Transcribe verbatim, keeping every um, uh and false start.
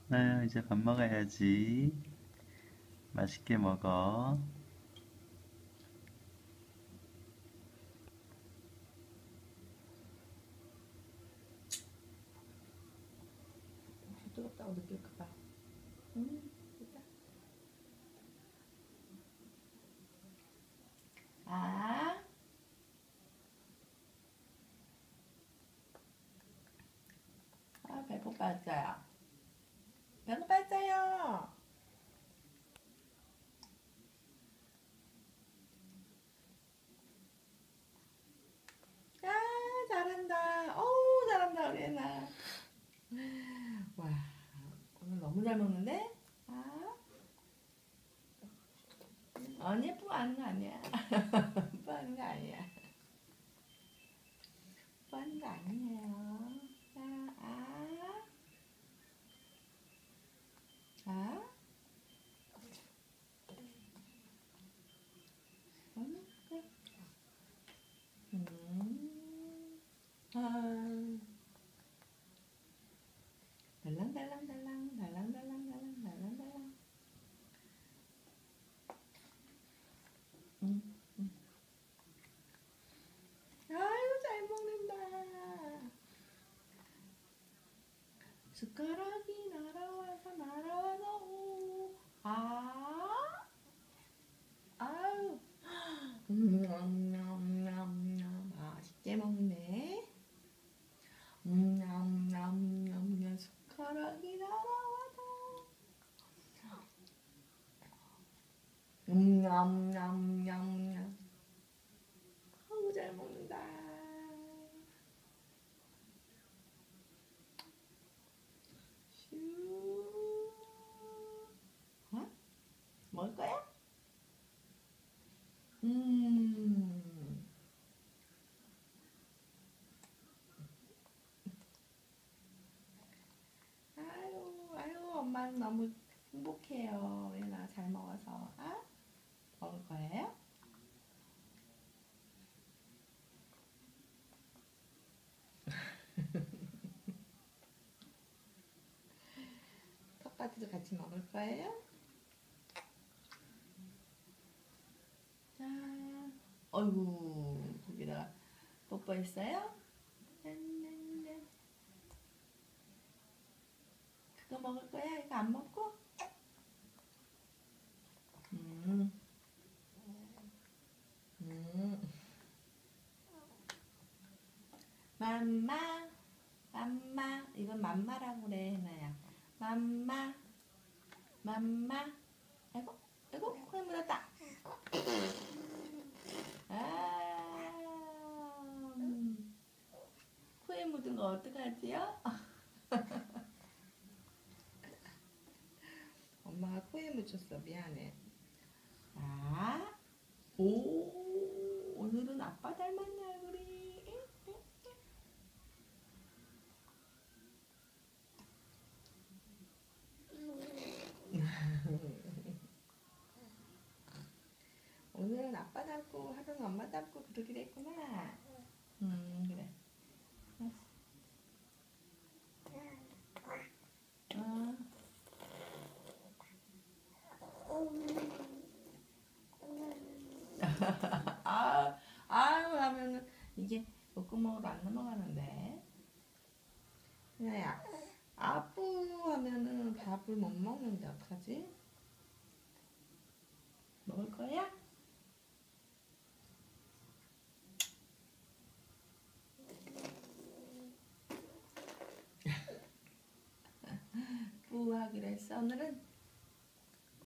나야 이제 밥 먹어야지. 맛있게 먹어. 혹시 뜨겁다고 느낄까봐. 음, 됐다. 아, 아 배고팠어요. 배고팠어요. 아, 잘한다. 어우, 잘한다, 우리 애나. 와, 오늘 너무 잘 먹는데? 아, 언니 예쁘고 하는 거 아니야. 예쁘고 하는 거 아니야. 예쁘고 하는 거 아니에요. 자, 아, 아, 음, 그래. 음, 아, 달랑달랑달랑, 달랑달랑달랑, 달랑달랑. 음, 음. 아이고, 잘 먹는다. 숟가락이 날아와서 날아와서 오. 아, 아유, 냠냠냠냠 맛있게 먹네. 냠냠냠냠 숟가락이 날아와서 냠냠냠냠 아우 잘 먹는다. 슈. 어? 먹을 거야? 음. 아유, 아유, 엄마는 너무 행복해요. 얘나 잘 먹어서. 아? 먹을 거예요? 텃밭에도 같이 먹을 거예요? 자, 어이구, 거기다가 뽀뽀했어요? 짠짠짠. 그거 먹을 거야? 이거 안 먹고? 음, 음. 맘마, 맘마. 이건 맘마라고 그래, 나야. 맘마, 맘마. 아이고, 아이고, 코에 묻었다. 아, 음. 코에 묻은 거 어떡하지요? 엄마가 코에 묻혔어. 미안해. 아, 오, 오늘은 아빠 닮았네, 얼굴이. 오늘은 아빠 닮고 하루는 엄마 닮고 그러기로 했구나. 음, 그래. 어. 아, 아유 하면은 이게 목구멍으로 안 넘어가는데. 야, 아부 하면은 밥을 못 먹는데 어떡하지? 먹을 거야? 뿌 하기로 했어 오늘은?